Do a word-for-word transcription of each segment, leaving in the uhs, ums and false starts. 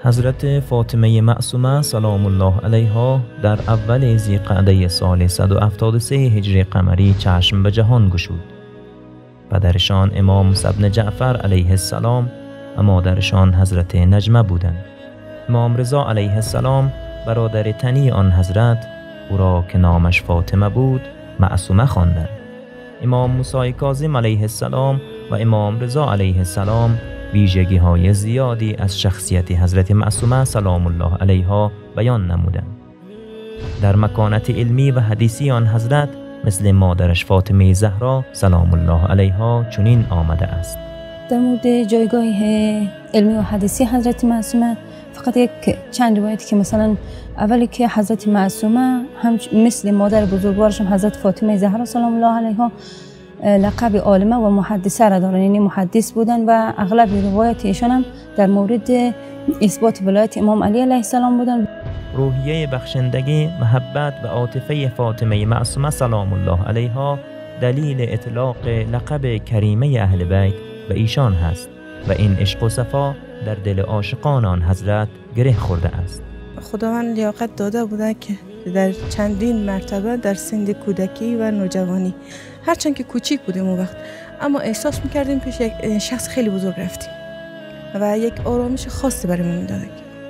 حضرت فاطمه معصومه سلام الله علیها در اول ذی‌قعده سال صد و هفتاد و سه هجری قمری چشم به جهان گشود. پدرشان امام موسی بن جعفر علیه السلام و مادرشان حضرت نجمه بودند. امام رضا علیه السلام برادر تنی آن حضرت او را که نامش فاطمه بود معصومه خواندند. امام موسی کاظم علیه السلام و امام رضا علیه السلام ویژگی های زیادی از شخصیت حضرت معصومه سلام الله علیها بیان نمودند. در مکانت علمی و حدیثی آن حضرت مثل مادرش فاطمه زهرا سلام الله علیها چنین آمده است. در مورد جایگاه علمی و حدیثی حضرت معصومه فقط یک چند روایتی که مثلا اولی که حضرت معصومه هم مثل مادر بزرگوارشون حضرت فاطمه زهرا سلام الله علیها لقب عالمه و محدثه را دارن، یعنی محدث بودن و اغلب روایت ایشان هم در مورد اثبات ولایت امام علی علیه السلام بودن. روحیه بخشندگی، محبت و عاطفه فاطمه معصومه سلام الله علیها دلیل اطلاق لقب کریمه اهل بیت به ایشان هست و این عشق و صفا در دل عاشقان آن حضرت گره خورده است. خداوند لیاقت داده بوده که در چندین مرتبه در سن کودکی و نوجوانی، هرچند که کوچیک بودیم اون وقت، اما احساس میکردیم پیش یک شخص خیلی بزرگ رفتیم و یک آرامش خاصی برای ما میداد.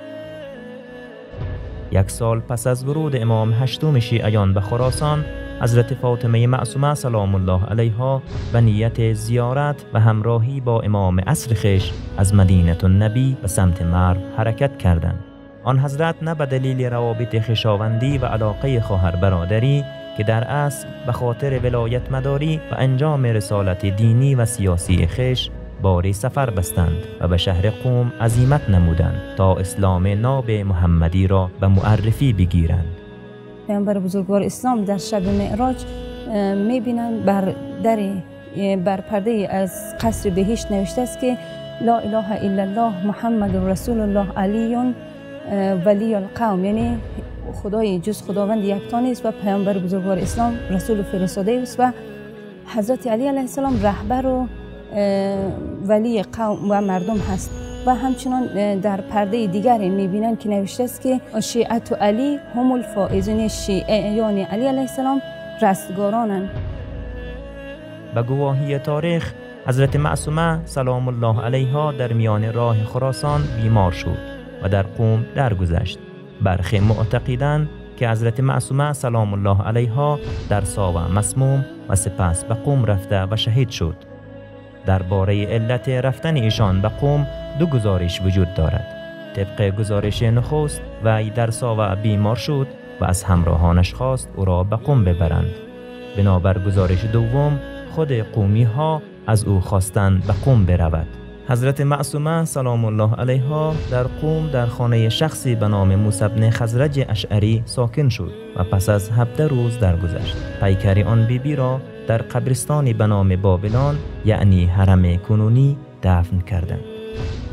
یک سال پس از ورود امام هشتم شیعیان به خراسان، حضرت فاطمه معصومه سلام الله علیها به نیت زیارت و همراهی با امام عصر خویش از مدینه النبی به سمت مرو حرکت کردند. آن حضرت نه به دلیل روابط خویشاوندی و علاقه خواهر برادری که در اصل به خاطر ولایت مداری و انجام رسالت دینی و سیاسی خویش باری سفر بستند و به شهر قم عزیمت نمودند تا اسلام ناب محمدی را به معرفی بگیرند. پیامبر بزرگوار اسلام در شب معراج میبینند بر در بر پرده از قصر بهشت نوشته است که لا اله الا الله محمد رسول الله علی ولی القوم، یعنی خدای جز خداوند یکتا نیست و پیامبر بزرگوار اسلام رسول فرستاده است و حضرت علی علیه السلام رهبر و ولی قوم و مردم هست. و همچنان در پرده دیگری میبینن که نوشته است که شیعت علی هم الفائزون، شیعیان علی علیه السلام رستگارانند. به گواهی تاریخ حضرت معصومه سلام الله علیها در میان راه خراسان بیمار شد و در قم درگذشت. برخی معتقدند که حضرت معصومه سلام الله علیها در ساوه مسموم و سپس به قم رفته و شهید شد. درباره علت رفتن ایشان به قم دو گزارش وجود دارد. طبق گزارش نخست وی در ساوه بیمار شد و از همراهانش خواست او را به قم ببرند. بنابر گزارش دوم خود قومی ها از او خواستند به قم برود. حضرت معصومه سلام الله علیها در قم در خانه شخصی به نام موسی بن خزرج اشعری ساکن شد و پس از هفده روز درگذشت. پیکر آن بیبی بی را در قبرستانی به نام بابلان یعنی حرم کنونی دفن کردند.